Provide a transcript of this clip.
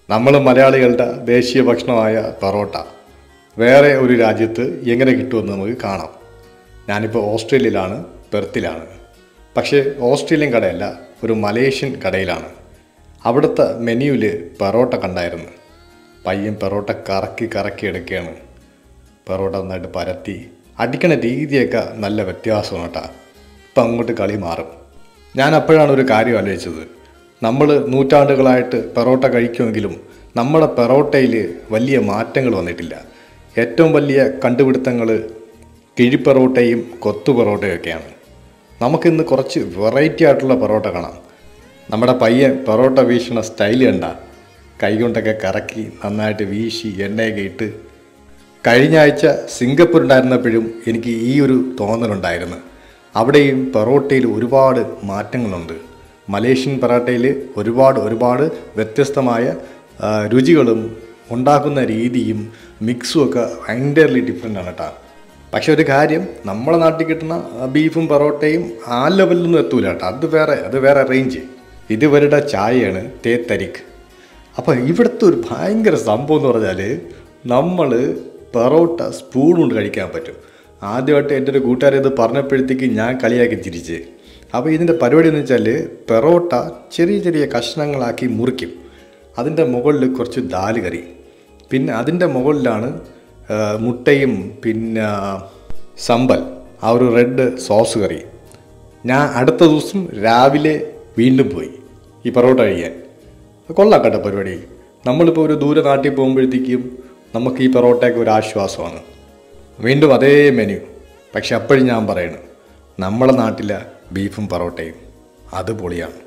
നമ്മൾ മലയാളികളുടെ ദേശീയ ഭക്ഷണമായ പൊറോട്ട വേറെ ഒരു രാജ്യത്ത് എങ്ങനെ കിട്ടുമെന്ന് നമുക്ക് കാണാം. ഞാനിപ്പോൾ ഓസ്ട്രേലിയയിലാണ്, പെർത്തിലാണ്. പക്ഷേ ഓസ്ട്രേലിയൻ കടയല്ല, ഒരു മലേഷ്യൻ കടയിലാണ്. അവിടുത്തെ മെനുവിൽ പൊറോട്ട കണ്ടായിരുന്നു. പയ്യൻ പൊറോട്ട കറക്കി എടുക്കുകയാണ്. പൊറോട്ട നന്നായിട്ട് പരത്തി അടിക്കണ രീതിയൊക്കെ നല്ല വ്യത്യാസമാണ് കേട്ടോ. ഇപ്പം അങ്ങോട്ട് കളി മാറും. ഞാൻ അപ്പോഴാണ് ഒരു കാര്യം ആലോചിച്ചത്. നമ്മൾ നൂറ്റാണ്ടുകളായിട്ട് പൊറോട്ട കഴിക്കുമെങ്കിലും നമ്മുടെ പൊറോട്ടയിൽ വലിയ മാറ്റങ്ങൾ വന്നിട്ടില്ല. ഏറ്റവും വലിയ കണ്ടുപിടുത്തങ്ങൾ കിഴിപ്പൊറോട്ടയും കൊത്തു പൊറോട്ടയൊക്കെയാണ്. നമുക്കിന്ന് കുറച്ച് വെറൈറ്റി ആയിട്ടുള്ള പൊറോട്ട കാണാം. നമ്മുടെ പയ്യൻ പൊറോട്ട വീശണ സ്റ്റൈൽ കണ്ട, കൈകൊണ്ടൊക്കെ കറക്കി നന്നായിട്ട് വീശി എണ്ണയൊക്കെ ഇട്ട്. കഴിഞ്ഞ ആഴ്ച സിംഗപ്പൂരുണ്ടായിരുന്നപ്പോഴും എനിക്ക് ഈ ഒരു തോന്നലുണ്ടായിരുന്നു. അവിടെയും പൊറോട്ടയിൽ ഒരുപാട് മാറ്റങ്ങളുണ്ട്. മലേഷ്യൻ പൊറോട്ടയിൽ ഒരുപാട് വ്യത്യസ്തമായ രുചികളും ഉണ്ടാക്കുന്ന രീതിയും മിക്സും ഒക്കെ എൻ്റയർലി ഡിഫറെൻ്റ് ആണ് കേട്ടോ. പക്ഷെ ഒരു കാര്യം, നമ്മളെ നാട്ടിൽ കിട്ടുന്ന ബീഫും പൊറോട്ടയും ആ ലെവലിലൊന്നും എത്തൂല കേട്ടോ. അത് വേറെ റേഞ്ച്. ഇതുവരുടെ ചായയാണ് തേത്തരിക്ക്. അപ്പോൾ ഇവിടുത്തെ ഒരു ഭയങ്കര സംഭവം എന്ന് പറഞ്ഞാൽ, നമ്മൾ പൊറോട്ട സ്പൂൺ കൊണ്ട് കഴിക്കാൻ പറ്റും. ആദ്യമായിട്ട് എൻ്റെ ഒരു കൂട്ടുകാരെ ഇത് പറഞ്ഞപ്പോഴത്തേക്ക് ഞാൻ കളിയാക്കി ചിരിച്ച്. അപ്പോൾ ഇതിൻ്റെ പരിപാടി എന്ന് വെച്ചാൽ, പൊറോട്ട ചെറിയ കഷ്ണങ്ങളാക്കി മുറിക്കും. അതിൻ്റെ മുകളിൽ കുറച്ച് ദാല് കറി, പിന്നെ അതിൻ്റെ മുകളിലാണ് മുട്ടയും പിന്നെ സമ്പൽ, ആ ഒരു റെഡ് സോസ് കറി. ഞാൻ അടുത്ത ദിവസം രാവിലെ വീണ്ടും പോയി ഈ പൊറോട്ട കഴിക്കാൻ. കൊള്ളാക്കട്ടെ പരിപാടി. നമ്മളിപ്പോൾ ഒരു ദൂരെ നാട്ടിൽ പോകുമ്പോഴത്തേക്കും നമുക്ക് ഈ പൊറോട്ടയൊക്കെ ഒരു ആശ്വാസമാണ്. വീണ്ടും അതേ മെനു. പക്ഷെ അപ്പോഴും ഞാൻ പറയണം, നമ്മളെ നാട്ടിലെ ബീഫും പൊറോട്ടയും അത് പൊളിയാണ്.